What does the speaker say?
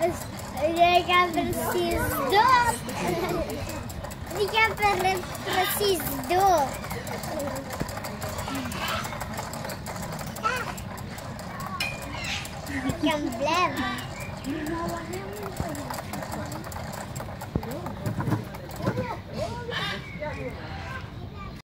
Jij gaat precies dood. Die gaat precies dood. Ik kan blijven.